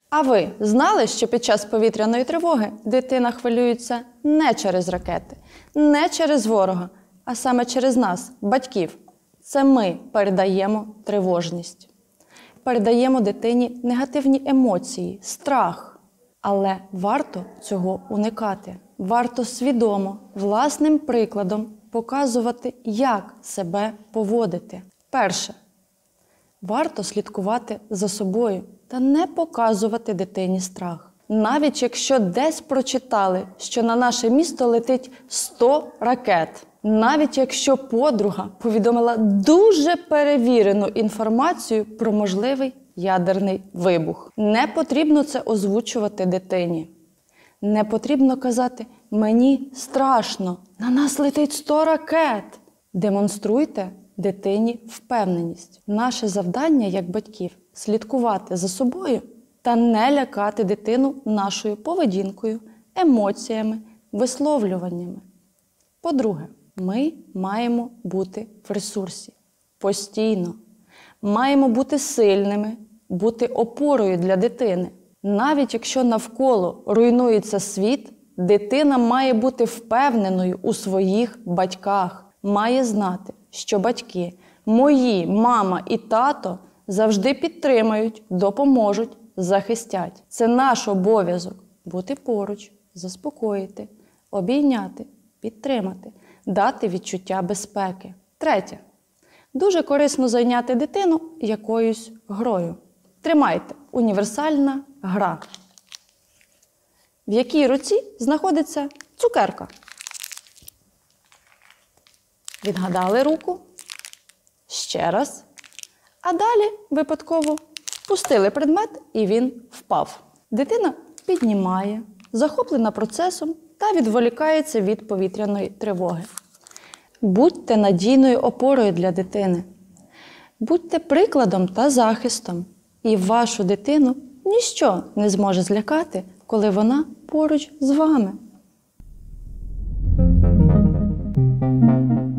А ви знали, що під час повітряної тривоги дитина хвилюється не через ракети, не через ворога, а саме через нас, батьків? Це ми передаємо тривожність. Передаємо дитині негативні емоції, страх. Але варто цього уникати. Варто свідомо, власним прикладом показувати, як себе поводити. Перше. Варто слідкувати за собою та не показувати дитині страх. Навіть якщо десь прочитали, що на наше місто летить 100 ракет. Навіть якщо подруга повідомила дуже перевірену інформацію про можливий ядерний вибух. Не потрібно це озвучувати дитині. Не потрібно казати «мені страшно, на нас летить 100 ракет». Демонструйте дитині впевненість. Наше завдання, як батьків, слідкувати за собою та не лякати дитину нашою поведінкою, емоціями, висловлюваннями. По-друге, ми маємо бути в ресурсі. Постійно. Маємо бути сильними, бути опорою для дитини. Навіть якщо навколо руйнується світ, дитина має бути впевненою у своїх батьках. Має знати, що батьки, мої, мама і тато завжди підтримають, допоможуть, захистять. Це наш обов'язок – бути поруч, заспокоїти, обійняти, підтримати, дати відчуття безпеки. Третє. Дуже корисно зайняти дитину якоюсь грою. Тримайте універсальна гра, в якій руці знаходиться цукерка. Відгадали руку. Ще раз. А далі випадково впустили предмет і він впав. Дитина піднімає, захоплена процесом та відволікається від повітряної тривоги. Будьте надійною опорою для дитини. Будьте прикладом та захистом. І вашу дитину ніщо не зможе злякати, коли вона поруч з вами.